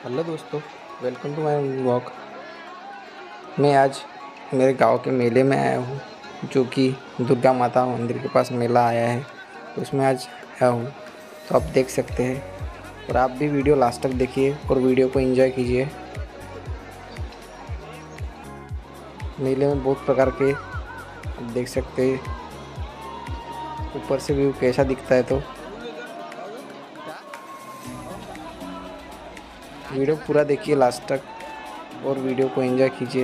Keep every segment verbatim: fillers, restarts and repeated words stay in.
Hello दोस्तों, welcome to my vlog. मैं आज मेरे गांव के मेले में आया हूँ, जो कि दुर्गा माता मंदिर के पास मेला आया है। उसमें आज आया हूँ, तो आप देख सकते हैं। और आप भी वीडियो लास्ट तक देखिए और वीडियो को एंजॉय कीजिए। मेले में बहुत प्रकार के आप देख सकते हैं। ऊपर से व्यू कैसा दिखता है, तो वीडियो पूरा देखिए लास्ट तक और वीडियो को एंजॉय कीजिए।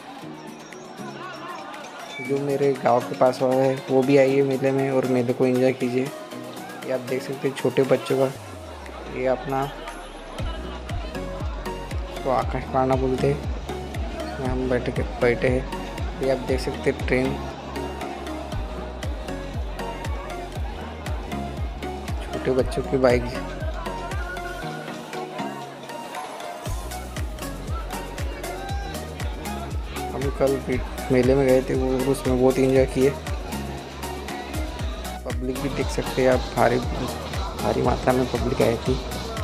जो मेरे गांव के पास वाला है वो भी आइए मेले में और मेले को एंजॉय कीजिए। ये आप देख सकते हैं छोटे बच्चों का, ये अपना तो आकाश पाना बोलते हैं, यहाँ हम बैठे के बैठे हैं। ये आप देख सकते हैं ट्रेन, छोटे बच्चों की बाइक। हम कल मेले में गए थे, वो उसमें बहुत एंजॉय किए। पब्लिक भी देख सकते हैं आप, भारी भारी मात्रा में पब्लिक आई थी।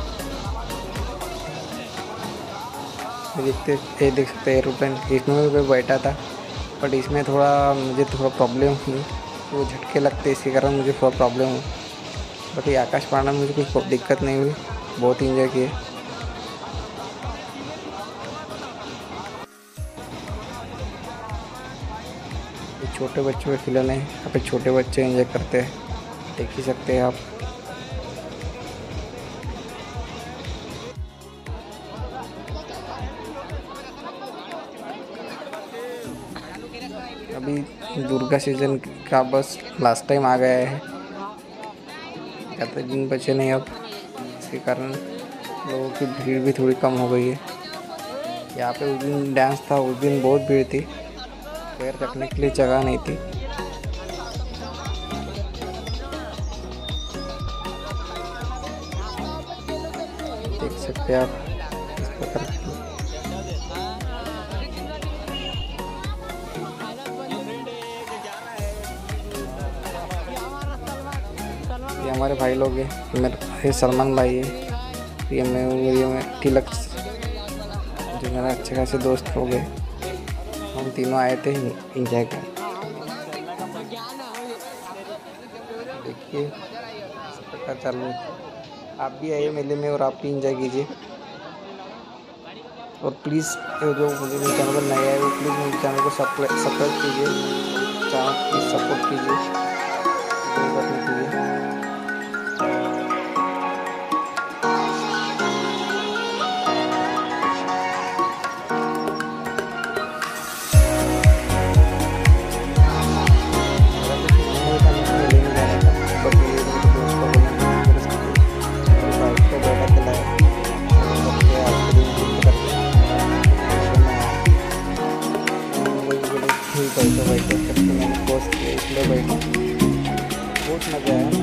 देखते ये देख सकते हैं एरोप्लेन, इसमें मैं बैठा था, बट इसमें थोड़ा मुझे थोड़ा प्रॉब्लम हुई, वो झटके लगते इसके कारण मुझे थोड़ा प्रॉब्लम हुई। बट ये आकाश पाना में मुझे कुछ दिक्कत नहीं हुई, बहुत एंजॉय किए। छोटे बच्चों के खिलौने यहाँ पे छोटे बच्चे एंजॉय करते हैं, देख ही सकते हैं आप। अभी दुर्गा सीजन का बस लास्ट टाइम आ गया है, ज़्यादा दिन बचे नहीं अब, इसके कारण लोगों की भीड़ भी थोड़ी कम हो गई है। यहाँ पे उस दिन डांस था, उस दिन बहुत भीड़ थी, पैर रखने के लिए जगह नहीं थी। देख सकते हैं आप इस प्रकार की। ये हमारे भाई लोग हैं, मेरे सलमान भाई है, ये मैं ये मैं तिलक, जो मेरा अच्छे खासे दोस्त हो गए। हम तीनों आए थे एंजॉय कर। देखिए इस प्रकार चालू, आप भी आइए मेले में और आप भी एंजॉय कीजिए। और प्लीज़ जो मुझे मेरे चैनल पर नए आए वो प्लीज़ मेरे चैनल को सब्सक्राइब कीजिए, चैनल प्लीज़ सपोर्ट कीजिए, कीजिए। बैठे बैठे करके मैंने पोस्ट किया, इसलिए बैठे, बहुत मज़ा आया।